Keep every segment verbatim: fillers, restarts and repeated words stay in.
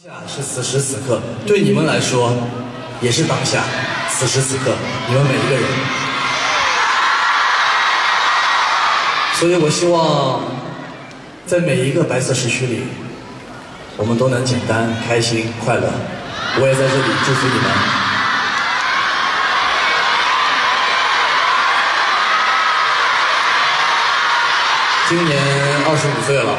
是此时此刻，对你们来说也是当下，此时此刻，你们每一个人。所以我希望，在每一个白色时区里，我们都能简单、开心、快乐。我也在这里祝福你们。今年二十五岁了，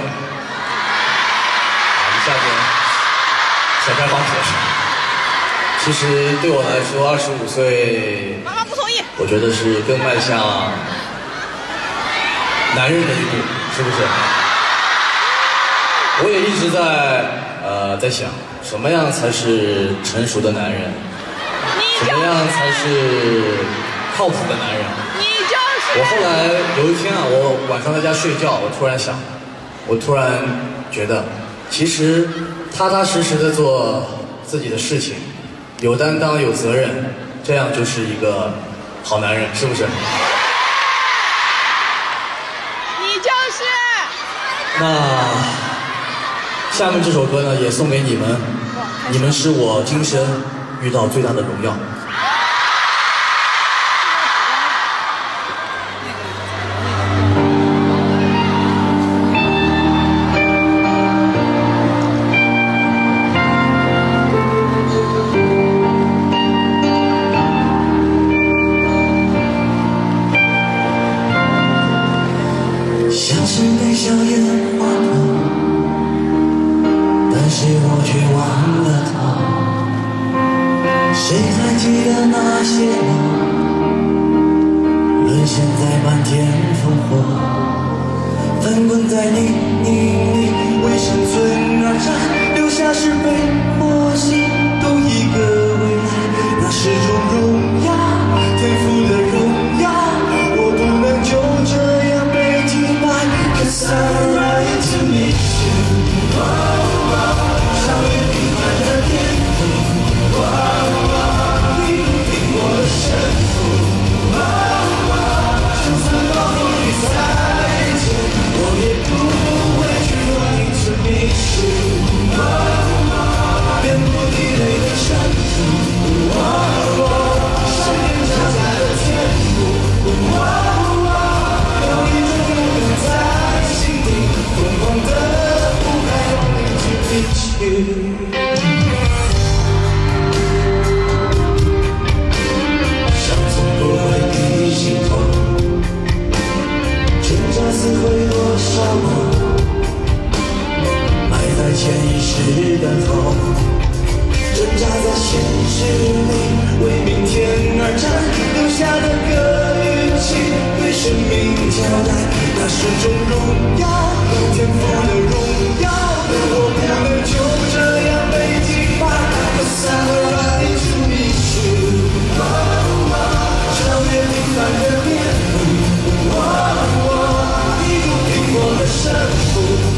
一下子小开放铁。其实对我来说，二十五岁， 妈妈不同意。我觉得是更迈向男人的一步，是不是？我也一直在呃在想，什么样才是成熟的男人？什么样才是靠谱的男人？ 你就是。 我后来有一天啊，我晚上在家睡觉，我突然想，我突然觉得，其实踏踏实实的做自己的事情，有担当、有责任，这样就是一个好男人，是不是？ 你就是。 那下面这首歌呢，也送给你们，你们是我今生遇到最大的荣耀。 像是被硝烟晃了，但是我却忘了他。谁还记得那些我沦陷在漫天烽火，翻滚在泥泞里，为生存而战，留下是非或喜，都一个未来，那是种荣耀，天赋的荣耀，我不能就这样被击败。Cause I'm ready to meet you。 超越平凡的天赋，你不听我的胜负。就算暴风雨再见，我也不会去running to meet you。遍布地雷的尘土，闪电交加的天幕，有一种永远在心底，疯狂的不该running to meet you。伤从不会比心痛，挣扎撕毁多少梦，埋在潜意识的痛，挣扎在现实里，为明天而战，留下的歌与情，对生命交代，那是种荣耀，天赋的荣耀，我不能就这样被击败。Cause I'm ready to meet you。 超越平凡的面目，一如苹果的胜负，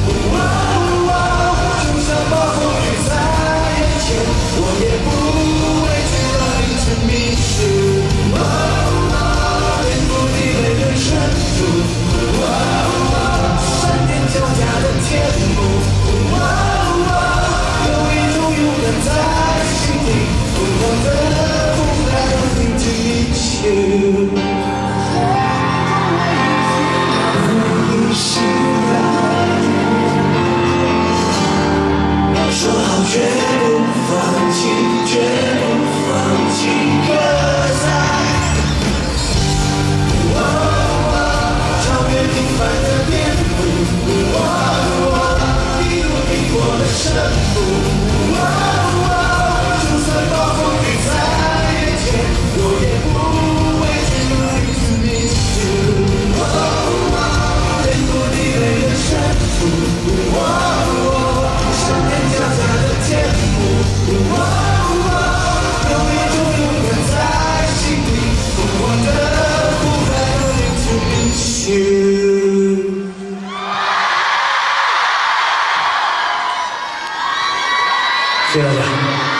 就算暴风雨在眼前，我也不畏惧running to meet you。 遍布地雷的尘土，闪电交加的天幕，有一种勇敢在心底，疯狂的不该running to meet you。 说好绝不放弃，绝不放弃。Cause I， 超越平凡的面目，一如苹果的胜负。就算暴风雨在眼前，我也不畏惧running to meet you。遍布地雷的尘土，闪电交加的天幕，有一种永远在心底，疯狂的不该running to meet you。 谢谢大家。